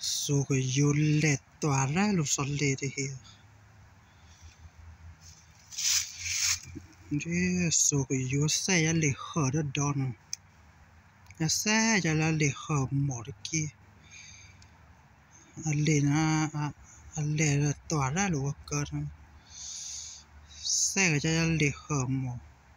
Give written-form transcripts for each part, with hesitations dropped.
số cái yêu lệ tỏa ra lúc sau lệ thì hiểu thế số cái yêu xe lệ khờ đó đòn nhà xe giờ là lệ khờ mỏ được kia lệ lệ tỏa ra lúc cơ xe cái giờ lệ khờ mỏ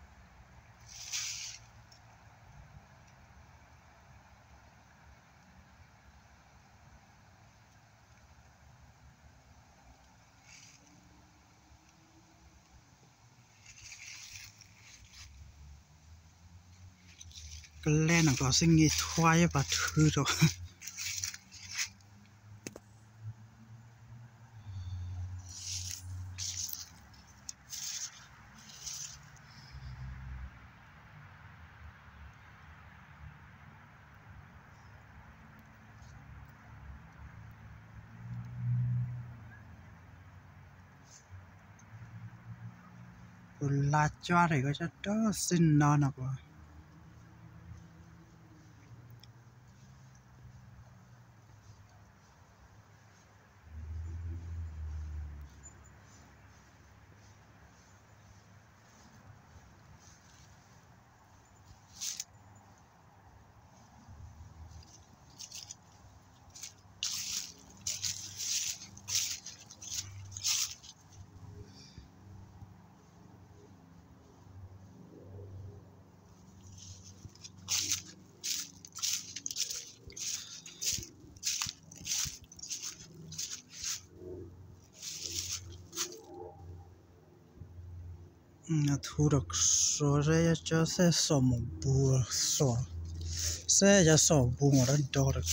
cái lẽ nó có sinh nghi thoái và thứ rồi là cho thì có cho đó xin nó nào quá thu được số ra cho xe sổ một bùa sổ xe cho sổ bùa mà nó đo được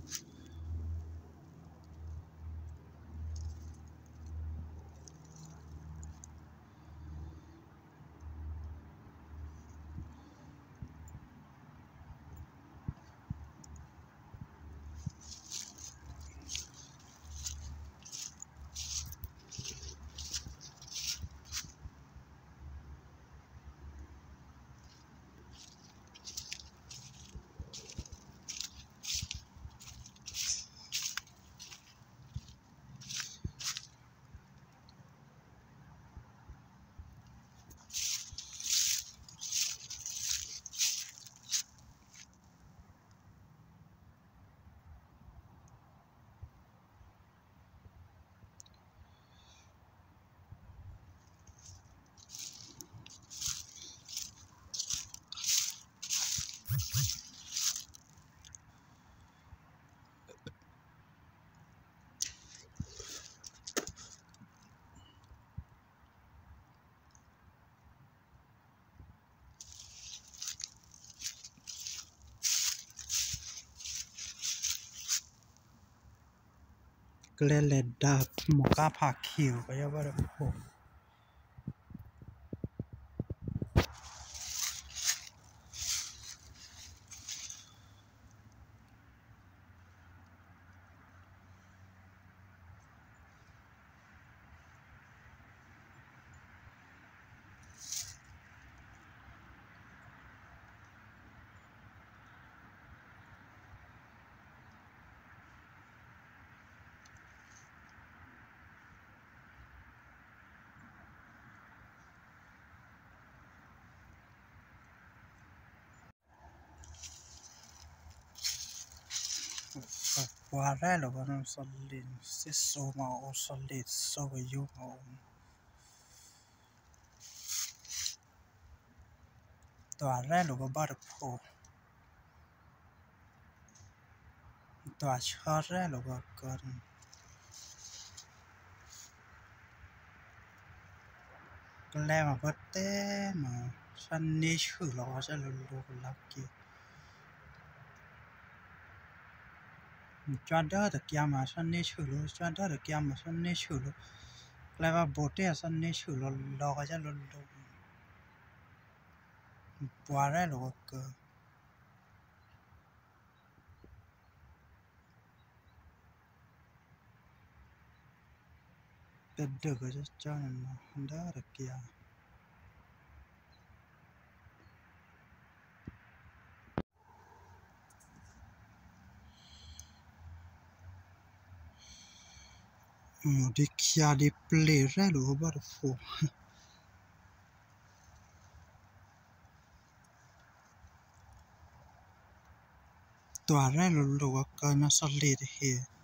cái lẽ là đạp một cái phá kiều cái gì vậy đó qua ra là con solid sẽ số mà ô solid số cái yêu mà tòa ra là con bắt được phô tòa cho ra là con cái lẽ mà bắt té mà sân ní chữ nó sẽ luôn luôn lắc kia cho đỡ được kia mà sân ní chữ luôn cho đỡ được kia mà sân ní chữ luôn lại mà bố té sân ní chữ luôn lo cái sẽ luôn luôn qua ra là con được cái cho nên đỡ được kia di kia di plere lo ba fo. Tuare lo ka na sa le he.